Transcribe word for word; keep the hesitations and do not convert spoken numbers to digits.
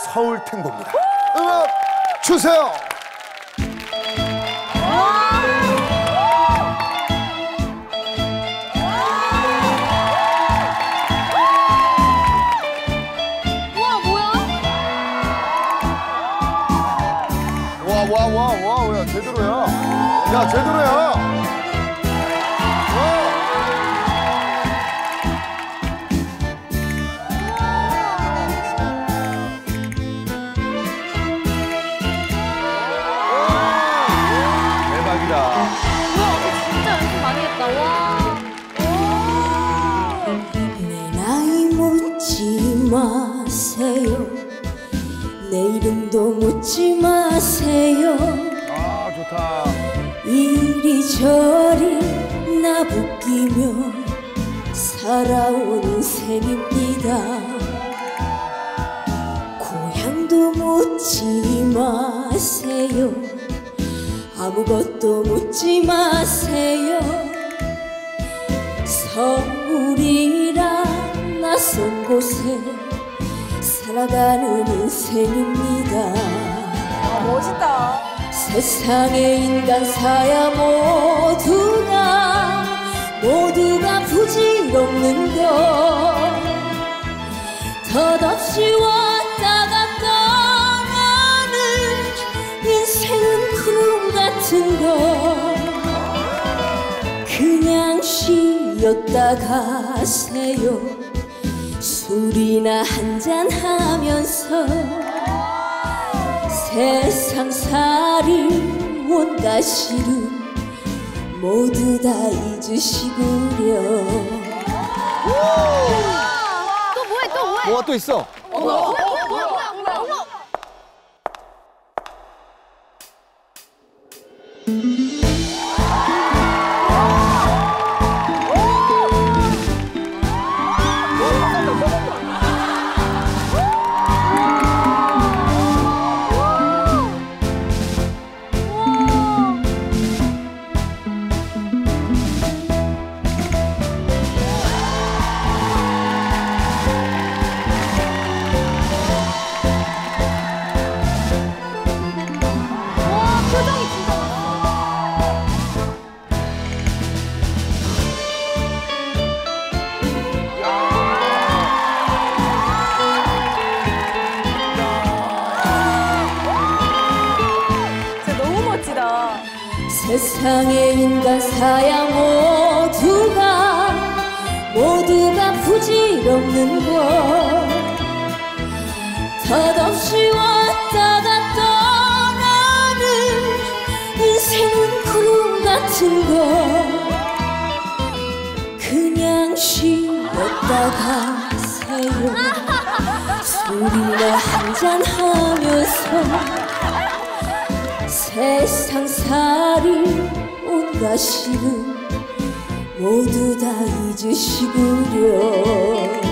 서울 탱고입니다. 음악 주세요. 와, 와, 와, 야, 제대로야. 야, 제대로야. 와. 대박이다. 우와, 진짜 연습 많이 했다. 와. 내 나이 묻지 마세요. 내 이름도 묻지 마세요. 아, 좋다. 이리저리 나부끼며 살아온 인생입니다. 고향도 묻지 마세요. 아무것도 묻지 마세요. 서울이란 낯선 곳에 살아가는 인생입니다. 아, 멋있다. 세상의 인간사야 모두가 모두가 부질없는 것. 덧없이 왔다가 떠나는 인생은 구름 같은 것. 그냥 쉬었다 가세요. 술이나 한잔 하면서 세상살이 온갖 시름 모두 다 잊으시구려. 또 뭐해, 또 뭐해? 뭐가 또 있어? 어머, 뭐야, 뭐야, 뭐야, 뭐야, 뭐야, 어머. 세상의 인간사야 모두가 모두가 부질없는 것. 덧없이 왔다가 떠나는 인생은 구름 같은 것. 그냥 쉬었다 가세요. 술이나 한잔 하면서 세상살이 온갖 시름 모두 다 잊으시구려.